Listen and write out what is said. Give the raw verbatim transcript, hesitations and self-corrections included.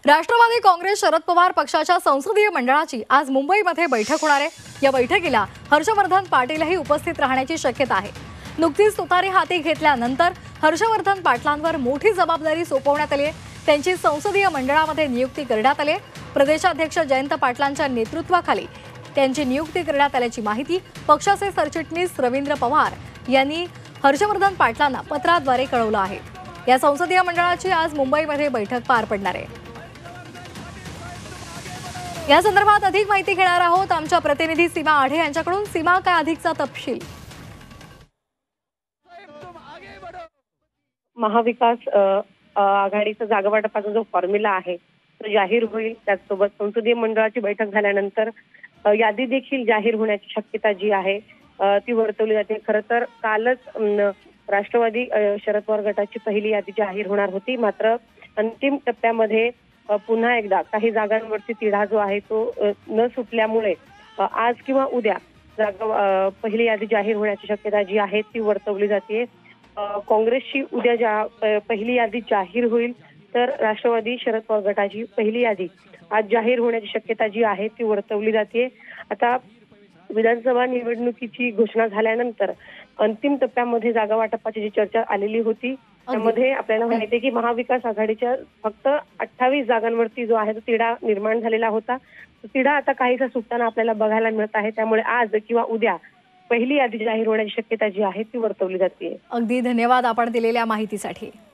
राष्ट्रवादी काँग्रेस शरद पवार पक्षाच्या संसदीय मंडळाची आज मुंबईमध्ये बैठक होणार आहे। या बैठकीला हर्षवर्धन पाटीलही उपस्थित राहण्याची शक्यता आहे। नुकतीच तुतारी हाती घेतल्यानंतर हर्षवर्धन पाटलांवर मोठी जबाबदारी सोपवण्यात आली आहे। त्यांची संसदीय मंडळामध्ये नियुक्ती करण्यात आली आहे। प्रदेशाध्यक्ष जयंत पाटलांच्या नेतृत्वाखाली त्यांची नियुक्ती करण्यात आल्याची माहिती पक्षाचे सरचिटणीस रवींद्र पवार यांनी हर्षवर्धन पाटलांना पत्राद्वारे कळवलं आहे। या संसदीय मंडळाची आज मुंबईमध्ये बैठक पार पडणार आहे। या संदर्भात अधिक माहिती घेणार आहोत आमच्या प्रतिनिधी सीमा आढे यांच्याकडून। सीमा, काय अधिकचा तपशील? महाविकास आघाडीचा जागावाटपाचा जो फॉर्म्युला आहे तो जाहीर होईल। त्याचसोबत संसदीय मंडळाची बैठक झाल्यानंतर यादी देखील जाहीर होण्याची शक्यता जी आहे ती वर्तवली जाते। खरं तर कालच राष्ट्रवादी शरद पवार गटाची पहिली यादी जाहीर होणार होती, मात्र अंतिम टप्प्यामध्ये पुन्हा एकदा काही जागांवरती तिढा जो आहे तो न सुटल्यामुळे आज किंवा उद्या जागा पहिली यादी जाहीर होण्याची शक्यता जी आहे ती वर्तवली जाते। काँग्रेसची उद्या ज्या पहिली यादी जाहीर होईल, तर राष्ट्रवादी शरद पवार गटाची पहिली यादी आज जाहीर होण्याची शक्यता जी आहे ती वर्तवली जाते। आता विधानसभा निवडणुकीची घोषणा झाल्यानंतर अंतिम टप्प्यामध्ये जागा वाटपाची जी चर्चा आलेली होती त्यामध्ये आपल्याला माहिती आहे की महाविकास आघाडीच्या फक्त अठ्ठावीस जागांवरती जो आहे तो तिढा निर्माण झालेला होता। तो तिढा आता काहीसा सुटताना आपल्याला बघायला मिळत आहे। त्यामुळे आज किंवा उद्या पहिली यादी जाहीर होण्याची शक्यता जी आहे ती वर्तवली जाते। अगदी धन्यवाद आपण दिलेल्या माहितीसाठी।